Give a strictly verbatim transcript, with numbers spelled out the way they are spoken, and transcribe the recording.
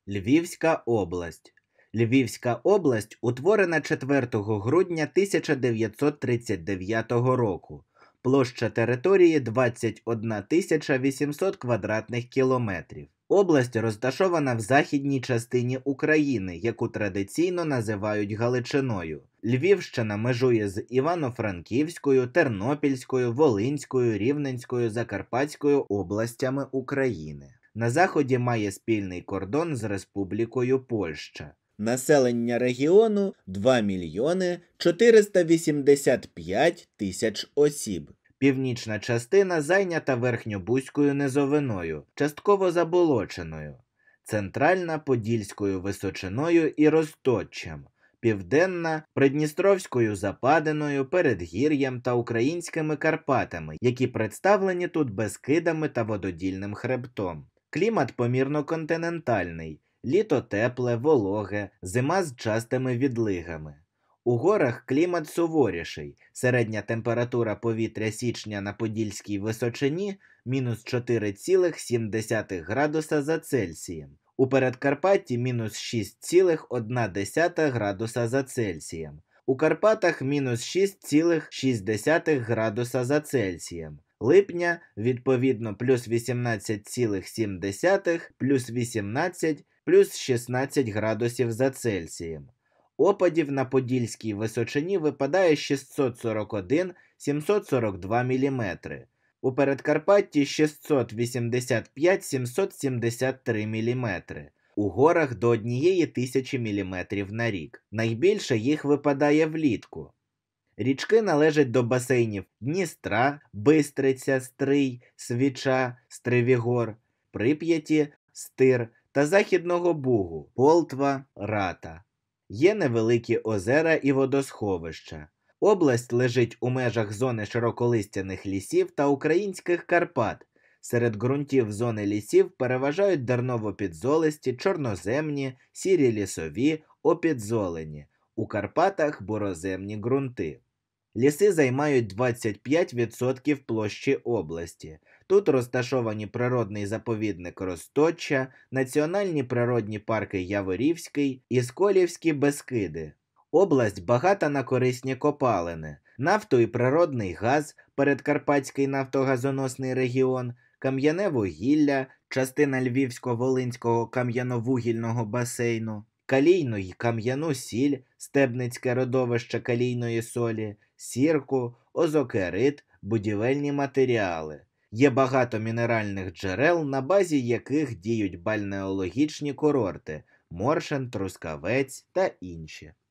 Львівська область. Львівська область утворена четвертого грудня тисяча дев'ятсот тридцять дев'ятого року. Площа території двадцять одна тисяча вісімсот квадратних кілометрів. Область розташована в західній частині України, яку традиційно називають Галичиною. Львівщина межує з Івано-Франківською, Тернопільською, Волинською, Рівненською, Закарпатською областями України. На заході має спільний кордон з Республікою Польща. Населення регіону два мільйони чотириста вісімдесят п'ять тисяч осіб. Північна частина зайнята Верхньобузькою низовиною, частково заболоченою. Центральна – Подільською височиною і розточчям. Південна – Придністровською западиною, Передгір'ям та Українськими Карпатами, які представлені тут Бескидами та вододільним хребтом. Клімат помірно континентальний. Літо тепле, вологе, зима з частими відлигами. У горах клімат суворіший. Середня температура повітря січня на Подільській височині – мінус чотири цілих сім десятих градуса за Цельсієм. У Передкарпатті – мінус шість цілих одна десята градуса за Цельсієм. У Карпатах – мінус шість цілих шість десятих градуса за Цельсієм. Липня – відповідно плюс вісімнадцять цілих сім десятих, плюс вісімнадцять, плюс шістнадцять градусів за Цельсієм. Опадів на Подільській височині випадає шістсот сорок один цілих сімсот сорок два міліметри. У Передкарпатті шістсот вісімдесят п'ять цілих сімсот сімдесят три міліметри. У горах до однієї тисячі міліметрів на рік. Найбільше їх випадає влітку. Річки належать до басейнів Дністра, Бистриця, Стрий, Свіча, Стривігор, Прип'яті, Стир та Західного Бугу, Полтва, Рата. Є невеликі озера і водосховища. Область лежить у межах зони широколистяних лісів та українських Карпат. Серед ґрунтів зони лісів переважають дерново-підзолисті, чорноземні, сірі лісові, опідзолені. У Карпатах – буроземні ґрунти. Ліси займають двадцять п'ять відсотків площі області. Тут розташовані природний заповідник Розточчя, національні природні парки Яворівський і Сколівські Бескиди. Область багата на корисні копалини, нафту і природний газ, Передкарпатський нафтогазоносний регіон, кам'яне вугілля, частина Львівсько-Волинського кам'яновугільного басейну, калійну й кам'яну сіль, стебницьке родовище калійної солі, сірку, озокерит, будівельні матеріали. Є багато мінеральних джерел, на базі яких діють бальнеологічні курорти – Моршин, Трускавець та інші.